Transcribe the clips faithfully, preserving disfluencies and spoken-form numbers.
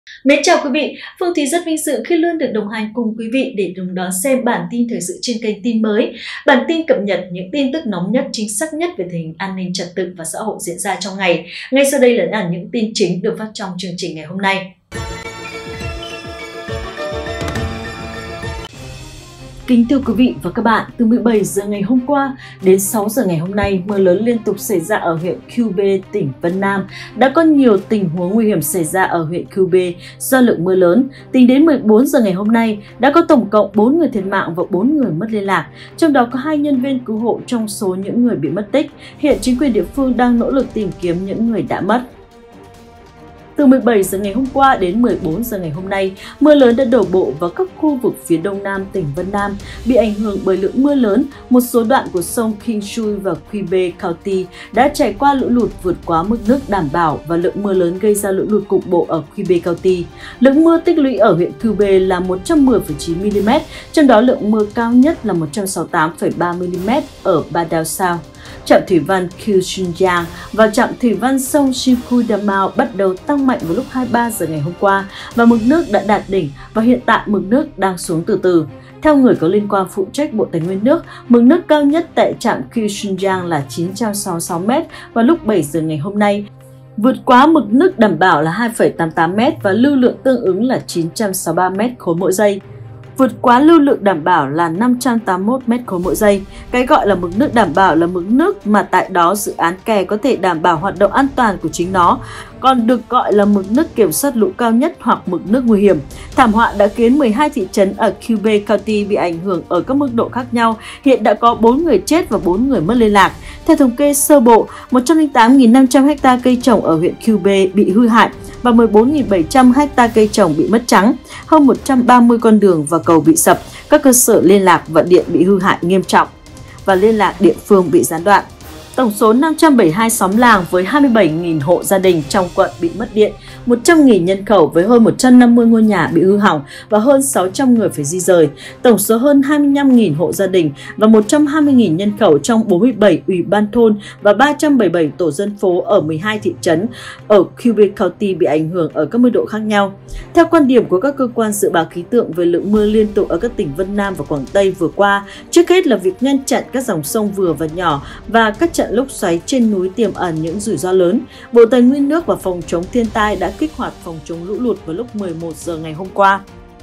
Mến chào quý vị, Phương Thúy rất vinh dự khi luôn được đồng hành cùng quý vị để cùng đón xem bản tin thời sự trên kênh Tin Mới. Bản tin cập nhật những tin tức nóng nhất, chính xác nhất về tình hình an ninh trật tự và xã hội diễn ra trong ngày. Ngay sau đây là những tin chính được phát trong chương trình ngày hôm nay. Kính thưa quý vị và các bạn, từ mười bảy giờ ngày hôm qua đến sáu giờ ngày hôm nay, mưa lớn liên tục xảy ra ở huyện Cư Bê, tỉnh Vân Nam. Đã có nhiều tình huống nguy hiểm xảy ra ở huyện Cư Bê do lượng mưa lớn. Tính đến mười bốn giờ ngày hôm nay, đã có tổng cộng bốn người thiệt mạng và bốn người mất liên lạc. Trong đó có hai nhân viên cứu hộ trong số những người bị mất tích. Hiện chính quyền địa phương đang nỗ lực tìm kiếm những người đã mất. Từ mười bảy giờ ngày hôm qua đến mười bốn giờ ngày hôm nay, mưa lớn đã đổ bộ vào các khu vực phía đông nam tỉnh Vân Nam. Bị ảnh hưởng bởi lượng mưa lớn, một số đoạn của sông King Shui và Cư Bê County đã trải qua lũ lụt vượt quá mức nước đảm bảo và lượng mưa lớn gây ra lũ lụt cục bộ ở Cư Bê County. Lượng mưa tích lũy ở huyện Cư Bê là một trăm mười phẩy chín mi-li-mét, trong đó lượng mưa cao nhất là một trăm sáu mươi tám phẩy ba mi-li-mét ở Ba Đao Sao. Trạm thủy văn Kyushinjiang và trạm thủy văn sông Shikudamao bắt đầu tăng mạnh vào lúc hai mươi ba giờ ngày hôm qua và mực nước đã đạt đỉnh và hiện tại mực nước đang xuống từ từ. Theo người có liên quan phụ trách Bộ Tài nguyên nước, mực nước cao nhất tại trạm Kyushinjiang là chín trăm sáu mươi sáu mét vào lúc bảy giờ ngày hôm nay, vượt quá mực nước đảm bảo là hai phẩy tám mươi tám mét và lưu lượng tương ứng là chín trăm sáu mươi ba mét khối mỗi giây. Vượt quá lưu lượng đảm bảo là năm trăm tám mươi mốt mét khối mỗi giây. Cái gọi là mực nước đảm bảo là mực nước mà tại đó dự án kè có thể đảm bảo hoạt động an toàn của chính nó, còn được gọi là mực nước kiểm soát lũ cao nhất hoặc mực nước nguy hiểm. Thảm họa đã khiến mười hai thị trấn ở Cư Bê County bị ảnh hưởng ở các mức độ khác nhau. Hiện đã có bốn người chết và bốn người mất liên lạc. Theo thống kê sơ bộ, một trăm lẻ tám nghìn năm trăm ha cây trồng ở huyện Cư Bê bị hư hại và mười bốn nghìn bảy trăm ha cây trồng bị mất trắng. Hơn một trăm ba mươi con đường và cầu bị sập, các cơ sở liên lạc và điện bị hư hại nghiêm trọng và liên lạc địa phương bị gián đoạn. Tổng số năm trăm bảy mươi hai xóm làng với hai mươi bảy nghìn hộ gia đình trong quận bị mất điện, một trăm nghìn nhân khẩu với hơn một trăm năm mươi ngôi nhà bị hư hỏng và hơn sáu trăm người phải di rời. Tổng số hơn hai mươi lăm nghìn hộ gia đình và một trăm hai mươi nghìn nhân khẩu trong bốn mươi bảy ủy ban thôn và ba trăm bảy mươi bảy tổ dân phố ở mười hai thị trấn ở Cư Bê County bị ảnh hưởng ở các mức độ khác nhau. Theo quan điểm của các cơ quan dự báo khí tượng về lượng mưa liên tục ở các tỉnh Vân Nam và Quảng Tây vừa qua, trước hết là việc ngăn chặn các dòng sông vừa và nhỏ và các trận lốc xoáy trên núi tiềm ẩn những rủi ro lớn. Bộ Tài nguyên nước và Phòng chống thiên tai đã kích hoạt phòng chống lũ lụt vào lúc mười một giờ ngày hôm qua.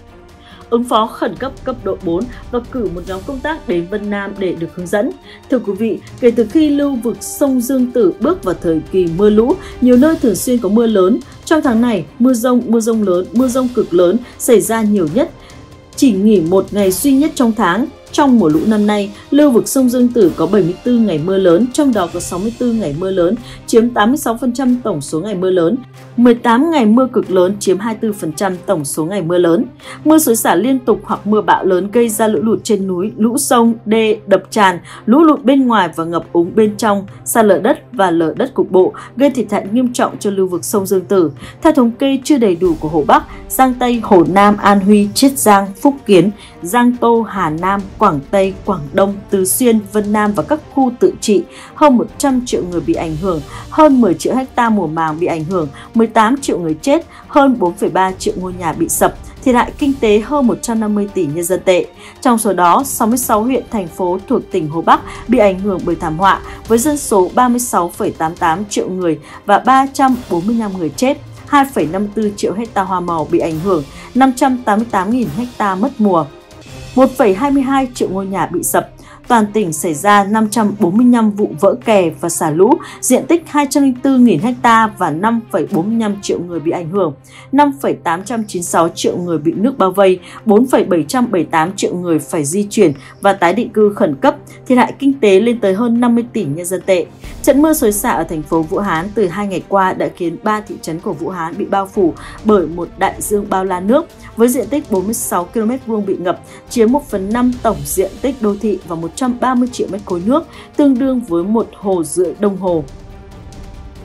Ứng phó khẩn cấp cấp độ bốn và cử một nhóm công tác đến Vân Nam để được hướng dẫn. Thưa quý vị, kể từ khi lưu vực sông Dương Tử bước vào thời kỳ mưa lũ, nhiều nơi thường xuyên có mưa lớn. Trong tháng này, mưa rông, mưa rông lớn, mưa rông cực lớn xảy ra nhiều nhất. Chỉ nghỉ một ngày duy nhất trong tháng. Trong mùa lũ năm nay, lưu vực sông Dương Tử có bảy mươi tư ngày mưa lớn, trong đó có sáu mươi tư ngày mưa lớn, chiếm tám mươi sáu phần trăm tổng số ngày mưa lớn, mười tám ngày mưa cực lớn chiếm hai mươi tư phần trăm tổng số ngày mưa lớn. Mưa xối xả liên tục hoặc mưa bão lớn gây ra lũ lụt trên núi, lũ sông, đê, đập tràn, lũ lụt bên ngoài và ngập úng bên trong, sạt lở đất và lở đất cục bộ, gây thiệt hại nghiêm trọng cho lưu vực sông Dương Tử. Theo thống kê chưa đầy đủ của Hồ Bắc, Giang Tây, Hồ Nam, An Huy, Chiết Giang, Phúc Kiến, Giang Tô, Hà Nam, Quảng Tây, Quảng Đông, Tứ Xuyên, Vân Nam và các khu tự trị, hơn một trăm triệu người bị ảnh hưởng, hơn mười triệu ha mùa màng bị ảnh hưởng, mười tám triệu người chết, hơn bốn phẩy ba triệu ngôi nhà bị sập, thiệt hại kinh tế hơn một trăm năm mươi tỷ nhân dân tệ. Trong số đó, sáu mươi sáu huyện, thành phố thuộc tỉnh Hồ Bắc bị ảnh hưởng bởi thảm họa với dân số ba mươi sáu phẩy tám mươi tám triệu người và ba trăm bốn mươi lăm người chết, hai phẩy năm mươi tư triệu ha hoa màu bị ảnh hưởng, năm trăm tám mươi tám nghìn ha mất mùa, một phẩy hai mươi hai triệu ngôi nhà bị sập. Toàn tỉnh xảy ra năm trăm bốn mươi lăm vụ vỡ kè và xả lũ, diện tích hai trăm lẻ bốn nghìn ha và năm phẩy bốn mươi lăm triệu người bị ảnh hưởng, năm phẩy tám trăm chín mươi sáu triệu người bị nước bao vây, bốn phẩy bảy trăm bảy mươi tám triệu người phải di chuyển và tái định cư khẩn cấp, thiệt hại kinh tế lên tới hơn năm mươi tỷ nhân dân tệ. Trận mưa xối xả ở thành phố Vũ Hán từ hai ngày qua đã khiến ba thị trấn của Vũ Hán bị bao phủ bởi một đại dương bao la nước với diện tích bốn mươi sáu ki lô mét vuông bị ngập, chiếm một phần năm tổng diện tích đô thị và một trăm ba mươi triệu mét khối nước, tương đương với một hồ rưỡi đồng hồ.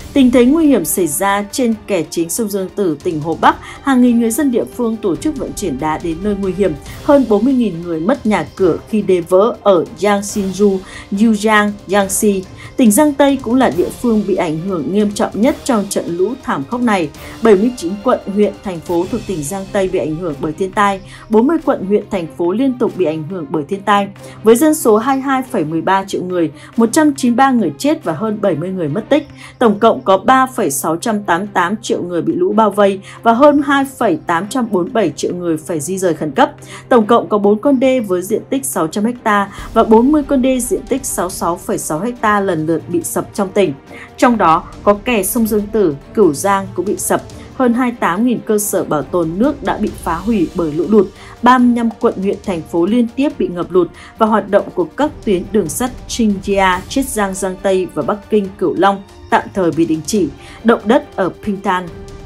Tình thế nguy hiểm xảy ra trên kè chính sông Dương Tử, tỉnh Hồ Bắc, hàng nghìn người dân địa phương tổ chức vận chuyển đá đến nơi nguy hiểm. Hơn bốn mươi nghìn người mất nhà cửa khi đê vỡ ở Yangsinju, Yuzhang, Jiangxi. Tỉnh Giang Tây cũng là địa phương bị ảnh hưởng nghiêm trọng nhất trong trận lũ thảm khốc này. bảy mươi chín quận, huyện, thành phố thuộc tỉnh Giang Tây bị ảnh hưởng bởi thiên tai, bốn mươi quận, huyện, thành phố liên tục bị ảnh hưởng bởi thiên tai. Với dân số hai mươi hai phẩy mười ba triệu người, một trăm chín mươi ba người chết và hơn bảy mươi người mất tích. Tổng cộng có ba phẩy sáu trăm tám mươi tám triệu người bị lũ bao vây và hơn hai phẩy tám trăm bốn mươi bảy triệu người phải di rời khẩn cấp. Tổng cộng có bốn con đê với diện tích sáu trăm héc ta và bốn mươi con đê diện tích sáu mươi sáu phẩy sáu héc ta lần lượt bị sập trong tỉnh. Trong đó có kè sông Dương Tử, Cửu Giang cũng bị sập. Hơn hai mươi tám nghìn cơ sở bảo tồn nước đã bị phá hủy bởi lũ lụt, ba mươi lăm quận, huyện, thành phố liên tiếp bị ngập lụt và hoạt động của các tuyến đường sắt Xinjiang, Chiết Giang, Giang Tây và Bắc Kinh, Cửu Long tạm thời bị đình chỉ. Động đất ở Pintan.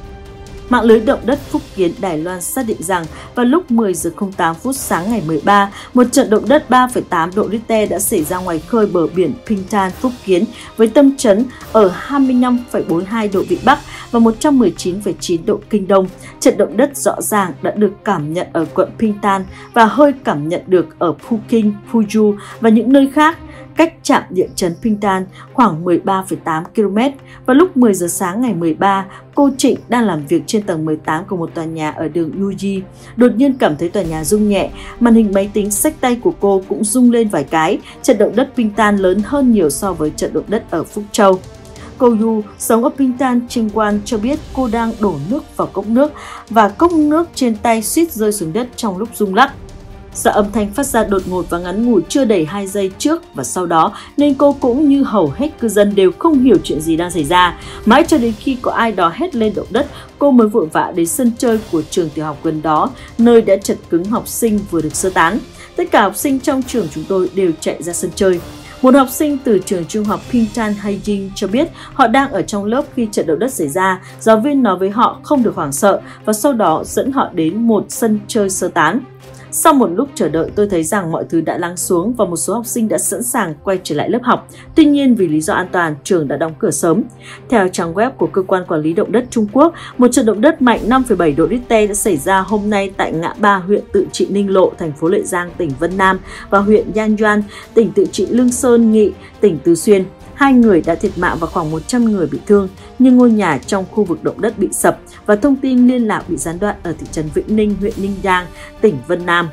Mạng lưới động đất Phúc Kiến Đài Loan xác định rằng vào lúc mười giờ không tám phút sáng ngày mười ba, một trận động đất ba phẩy tám độ Richter đã xảy ra ngoài khơi bờ biển Pintan, Phúc Kiến với tâm chấn ở hai mươi lăm phẩy bốn mươi hai độ Vĩ Bắc và một trăm mười chín phẩy chín độ Kinh Đông. Trận động đất rõ ràng đã được cảm nhận ở quận Pintan và hơi cảm nhận được ở Puking, Puju và những nơi khác. Cách trạm địa chấn Pintan khoảng mười ba phẩy tám ki lô mét. Vào lúc mười giờ sáng ngày mười ba, cô Trịnh đang làm việc trên tầng mười tám của một tòa nhà ở đường Yuji. Đột nhiên cảm thấy tòa nhà rung nhẹ, màn hình máy tính xách tay của cô cũng rung lên vài cái. Trận động đất Pintan lớn hơn nhiều so với trận động đất ở Phúc Châu. Cô Yu sống ở Pintan, Chingwan cho biết cô đang đổ nước vào cốc nước và cốc nước trên tay suýt rơi xuống đất trong lúc rung lắc. Do âm thanh phát ra đột ngột và ngắn ngủi chưa đầy hai giây trước và sau đó nên cô cũng như hầu hết cư dân đều không hiểu chuyện gì đang xảy ra. Mãi cho đến khi có ai đó hét lên động đất, cô mới vội vã đến sân chơi của trường tiểu học gần đó, nơi đã chật cứng học sinh vừa được sơ tán. Tất cả học sinh trong trường chúng tôi đều chạy ra sân chơi. Một học sinh từ trường trung học Pintan Haijin cho biết họ đang ở trong lớp khi trận động đất xảy ra. Giáo viên nói với họ không được hoảng sợ và sau đó dẫn họ đến một sân chơi sơ tán. Sau một lúc chờ đợi, tôi thấy rằng mọi thứ đã lắng xuống và một số học sinh đã sẵn sàng quay trở lại lớp học. Tuy nhiên, vì lý do an toàn, trường đã đóng cửa sớm. Theo trang web của Cơ quan Quản lý Động đất Trung Quốc, một trận động đất mạnh năm phẩy bảy độ Richter đã xảy ra hôm nay tại ngã ba huyện Tự Trị Ninh Lộ, thành phố Lệ Giang, tỉnh Vân Nam và huyện Yanjuan, tỉnh Tự Trị Lương Sơn Nghị, tỉnh Tứ Xuyên. Hai người đã thiệt mạng và khoảng một trăm người bị thương, nhưng ngôi nhà trong khu vực động đất bị sập và thông tin liên lạc bị gián đoạn ở thị trấn Vĩnh Ninh, huyện Ninh Giang, tỉnh Vân Nam.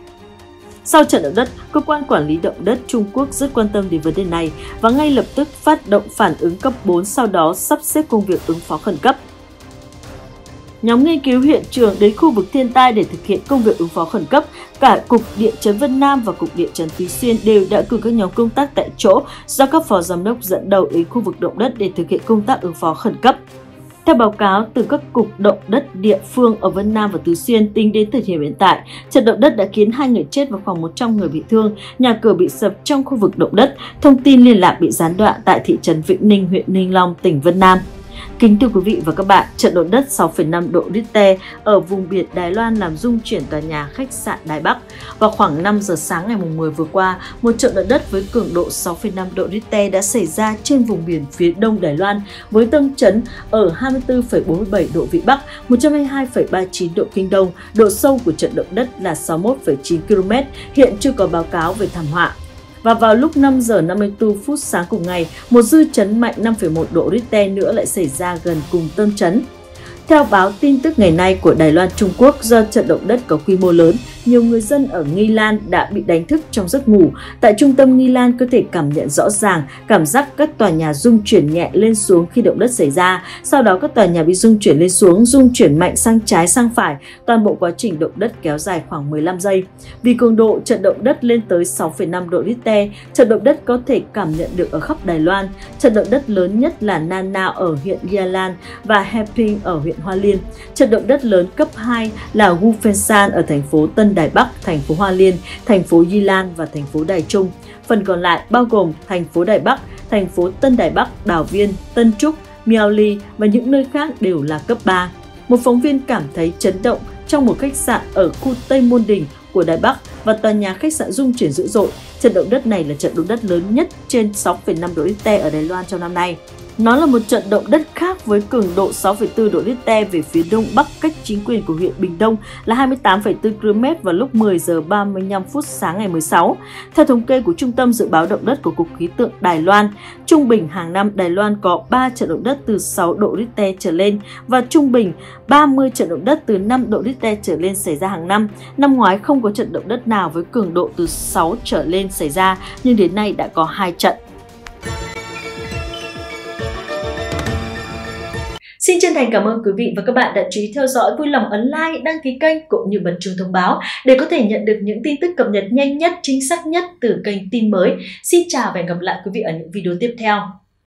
Sau trận động đất, Cơ quan Quản lý Động đất Trung Quốc rất quan tâm đến vấn đề này và ngay lập tức phát động phản ứng cấp bốn, sau đó sắp xếp công việc ứng phó khẩn cấp. Nhóm nghiên cứu hiện trường đến khu vực thiên tai để thực hiện công việc ứng phó khẩn cấp. Cả Cục Địa chấn Vân Nam và Cục Địa chấn Tứ Xuyên đều đã cử các nhóm công tác tại chỗ do các phó giám đốc dẫn đầu đến khu vực động đất để thực hiện công tác ứng phó khẩn cấp. Theo báo cáo từ các cục động đất địa phương ở Vân Nam và Tứ Xuyên, tính đến thời điểm hiện tại, trận động đất đã khiến hai người chết và khoảng một trăm người bị thương, nhà cửa bị sập trong khu vực động đất, thông tin liên lạc bị gián đoạn tại thị trấn Vĩnh Ninh, huyện Ninh Long, tỉnh Vân Nam. Kính thưa quý vị và các bạn, trận động đất sáu phẩy năm độ Richter ở vùng biển Đài Loan làm rung chuyển tòa nhà khách sạn Đài Bắc. Vào khoảng năm giờ sáng ngày mười vừa qua, một trận động đất với cường độ sáu phẩy năm độ Richter đã xảy ra trên vùng biển phía đông Đài Loan với tâm chấn ở hai mươi tư phẩy bốn mươi bảy độ Vĩ Bắc, một trăm hai mươi hai phẩy ba mươi chín độ Kinh Đông. Độ sâu của trận động đất là sáu mươi mốt phẩy chín ki lô mét, hiện chưa có báo cáo về thảm họa. Và vào lúc năm giờ năm mươi tư phút sáng cùng ngày, một dư chấn mạnh năm phẩy một độ Richter nữa lại xảy ra gần cùng tâm chấn. Theo báo tin tức ngày nay của Đài Loan Trung Quốc, do trận động đất có quy mô lớn, nhiều người dân ở Nghi Lan đã bị đánh thức trong giấc ngủ. Tại trung tâm Nghi Lan có thể cảm nhận rõ ràng cảm giác các tòa nhà rung chuyển nhẹ lên xuống khi động đất xảy ra. Sau đó các tòa nhà bị rung chuyển lên xuống, rung chuyển mạnh sang trái sang phải. Toàn bộ quá trình động đất kéo dài khoảng mười lăm giây. Vì cường độ trận động đất lên tới sáu phẩy năm độ Richter, trận động đất có thể cảm nhận được ở khắp Đài Loan. Trận động đất lớn nhất là Nan Nao ở huyện Gia Lan và Heping ở huyện Hoa Liên. Trận động đất lớn cấp hai là Gufensan ở thành phố Tân Đài Bắc, thành phố Hoa Liên, thành phố Di Lan và thành phố Đài Trung. Phần còn lại bao gồm thành phố Đài Bắc, thành phố Tân Đài Bắc, Đào Viên, Tân Trúc, Miao Ly và những nơi khác đều là cấp ba. Một phóng viên cảm thấy chấn động trong một khách sạn ở khu Tây Môn Đình của Đài Bắc và tòa nhà khách sạn rung chuyển dữ dội. Trận động đất này là trận động đất lớn nhất trên sáu phẩy năm độ Richter ở Đài Loan trong năm nay. Nó là một trận động đất khác với cường độ sáu phẩy bốn độ Richter về phía đông bắc cách chính quyền của huyện Bình Đông là hai mươi tám phẩy bốn ki lô mét vào lúc mười giờ ba mươi lăm phút sáng ngày mười sáu. Theo thống kê của Trung tâm Dự báo Động đất của Cục Khí tượng Đài Loan, trung bình hàng năm Đài Loan có ba trận động đất từ sáu độ Richter trở lên và trung bình ba mươi trận động đất từ năm độ Richter trở lên xảy ra hàng năm. Năm ngoái không có trận động đất nào với cường độ từ sáu trở lên xảy ra, nhưng đến nay đã có hai trận. Xin chân thành cảm ơn quý vị và các bạn đã chú ý theo dõi, vui lòng ấn like, đăng ký kênh cũng như bật chuông thông báo để có thể nhận được những tin tức cập nhật nhanh nhất, chính xác nhất từ kênh tin mới. Xin chào và hẹn gặp lại quý vị ở những video tiếp theo.